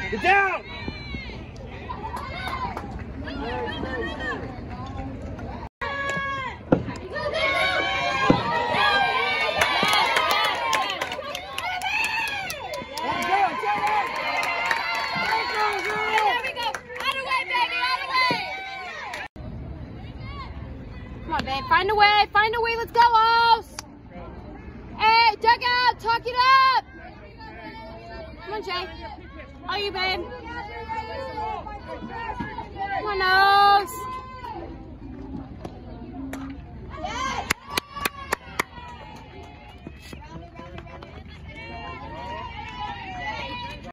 Get down! Come on, babe. Find a way. Find a way. Let's go, Oz. Hey, duck out. Talk it up. Come on, Jay. Are you, babe?